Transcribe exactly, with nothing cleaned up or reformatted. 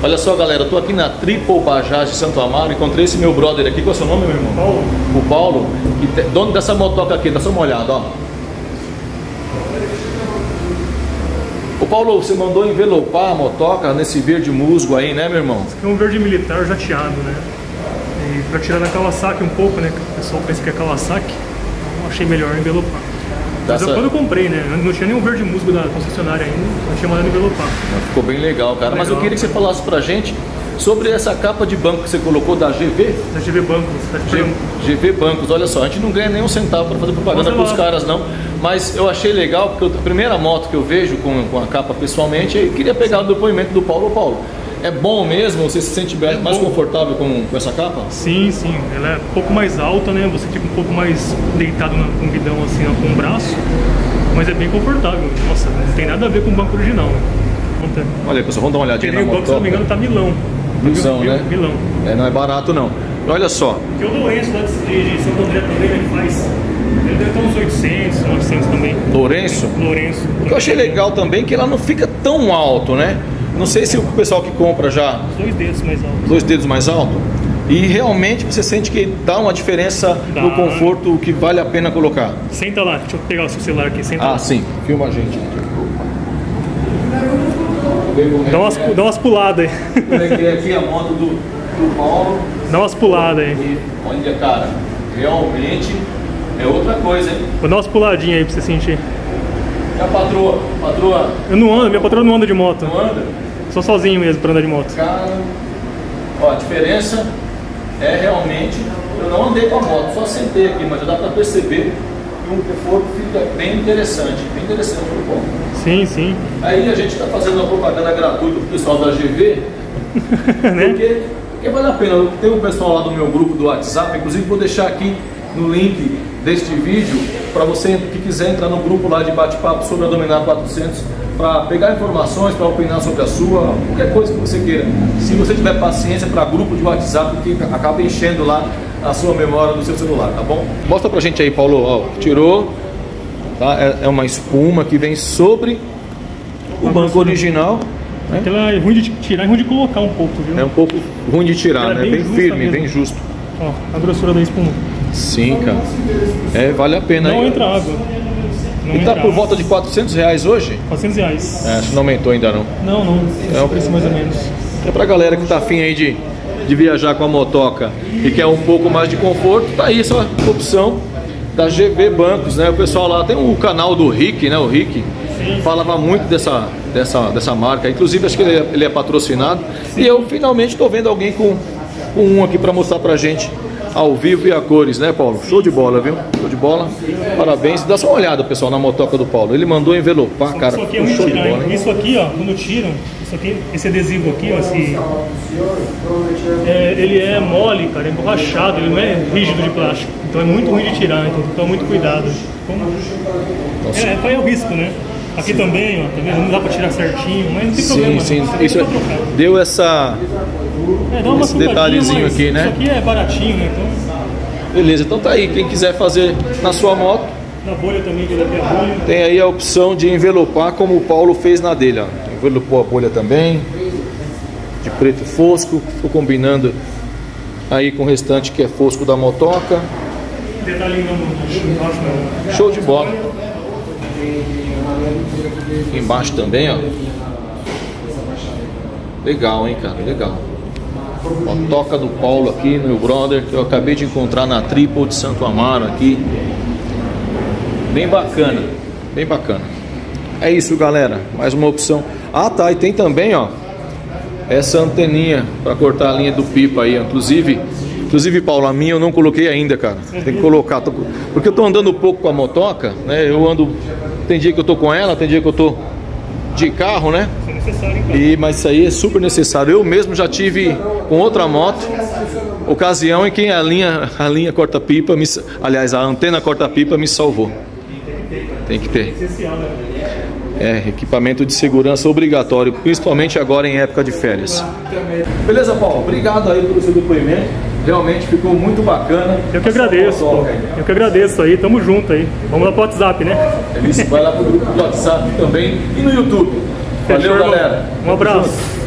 Olha só, galera, eu tô aqui na Triple Bajaj de Santo Amaro. Encontrei esse meu brother aqui. Qual é o seu nome, meu irmão? Paulo. O Paulo, que te... dono dessa motoca aqui. Dá só uma olhada, ó. O Paulo, você mandou envelopar a motoca nesse verde musgo aí, né, meu irmão? Esse aqui é um verde militar jateado, né? E pra tirar da Kawasaki um pouco, né? O pessoal pensa que é Kawasaki. Então achei melhor envelopar. Mas eu, quando eu comprei, né? Não tinha nenhum verde musgo da concessionária ainda, eu tinha mandado envelopar. Ficou bem legal, cara. Legal. Mas eu queria que você falasse pra gente sobre essa capa de banco que você colocou da G V. Da G V Bancos. Tá G... G V Bancos, olha só, a gente não ganha nenhum centavo para fazer propaganda para os caras, não. Mas eu achei legal, porque a primeira moto que eu vejo com, com a capa pessoalmente, eu queria pegar o depoimento do Paulo. Paulo, é bom mesmo? Você se sente é mais bom. confortável com, com essa capa? Sim, sim. Ela é um pouco mais alta, né? Você fica um pouco mais deitado no, com o guidão, assim, ó, com o braço. Mas é bem confortável. Nossa, não tem nada a ver com o banco original. Olha aí, pessoal, vamos dar uma olhadinha na moto. O banco, se não me engano, tá milão. Milão, né? Milão. É, não é barato, não. Olha só. Porque o Lourenço lá de, de Santo André também, ele faz... Ele deve ter uns oitocentos, novecentos também. Lourenço? Lourenço. O que eu achei legal também é que ela não fica tão alto, né? Não sei se o pessoal que compra já... Os dois dedos mais alto. Dois dedos mais alto. E realmente você sente que dá uma diferença dá. no conforto que vale a pena colocar. Senta lá, deixa eu pegar o seu celular aqui. Senta ah, lá. sim. Filma a gente. Dá umas, dá umas puladas aí. Peguei aqui a moto do, do Paulo. Dá umas puladas aí. E, olha, cara, realmente é outra coisa, hein? Vou dar umas puladinhas aí pra você sentir. E a patroa? Patroa? Eu não ando, minha patroa não anda de moto. Não anda? Sou sozinho mesmo pra andar de moto. Cara, ó, a diferença é realmente... Eu não andei com a moto, só sentei aqui, mas já dá pra perceber que um conforto fica bem interessante, bem interessante pro Paulo. Sim, sim. Aí a gente está fazendo uma propaganda gratuita pro pessoal da G V, né? porque, porque vale a pena. Tem um pessoal lá do meu grupo do WhatsApp, inclusive vou deixar aqui no link deste vídeo para você que quiser entrar no grupo lá de bate-papo sobre a Dominar quatrocentos para pegar informações, para opinar sobre a sua, qualquer coisa que você queira. Se você tiver paciência para grupo de WhatsApp, que acaba enchendo lá a sua memória do seu celular, tá bom? Mostra pra gente aí, Paulo, ó, tirou, tá? É, é uma espuma que vem sobre o banco original. Né? Ela é ruim de tirar, é ruim de colocar um pouco, viu? É um pouco ruim de tirar, ela né? É bem, bem firme, mesmo. bem justo. Ó, a grossura da espuma. Sim, cara. É, vale a pena. Não aí. entra água. Não e tá por água. volta de quatrocentos reais hoje? quatrocentos reais. É, acho que não aumentou ainda não. Não, não. É o preço mais ou menos. É pra galera que tá afim aí de, de viajar com a motoca e quer um pouco mais de conforto, tá aí essa opção da G V Bancos, né? O pessoal lá tem o canal do Rick, né? O Rick Sim. falava muito dessa, dessa, dessa marca. Inclusive acho que ele é, ele é patrocinado. Sim. E eu finalmente tô vendo alguém com, com um aqui pra mostrar pra gente ao vivo e a cores, né, Paulo? Show de bola, viu? Show de bola. Parabéns. Dá só uma olhada, pessoal, na motoca do Paulo. Ele mandou envelopar, cara. Isso aqui é show tirar, de bola, hein? Isso aqui, ó, quando tiram, isso aqui, esse adesivo aqui, ó, esse, é, ele é mole, cara, é emborrachado, ele não é rígido de plástico. Então é muito ruim de tirar, então toma muito cuidado. Como... É, foi o risco, né? Aqui sim. também, ó, também não dá pra tirar certinho, mas não tem sim, problema. Sim, sim. Isso é, deu essa... É, dá uma esse detalhezinho aqui, né? Isso aqui é baratinho, né? Então... Beleza, então tá aí. Quem quiser fazer na sua moto, na bolha também, que daqui a bolha. Tem aí a opção de envelopar como o Paulo fez na dele, ó. Envelopou a bolha também, de preto fosco, ficou combinando aí com o restante que é fosco da motoca. Detalhinho embaixo, né? Show de bola. Aqui embaixo também, ó. Legal, hein, cara, legal. Motoca do Paulo aqui, meu brother, que eu acabei de encontrar na Triple de Santo Amaro aqui. Bem bacana, bem bacana. É isso, galera, mais uma opção. Ah, tá, e tem também, ó, essa anteninha para cortar a linha do pipa aí, inclusive, inclusive, Paulo, a minha eu não coloquei ainda, cara. Tem que colocar, tô, porque eu tô andando pouco com a motoca, né? Eu ando, tem dia que eu tô com ela, tem dia que eu tô de carro, né? E, mas isso aí é super necessário. Eu mesmo já tive com outra moto ocasião em que a linha, a linha corta-pipa, me, aliás, a antena corta-pipa me salvou. Tem que ter. É, equipamento de segurança obrigatório, principalmente agora em época de férias. Beleza, Paulo? Obrigado aí pelo seu depoimento. Realmente ficou muito bacana. Eu que agradeço, pô. Eu que agradeço aí, tamo junto aí. Vamos lá pro WhatsApp, né? É isso, vai lá pro grupo do WhatsApp também e no YouTube. Valeu, galera. Um abraço.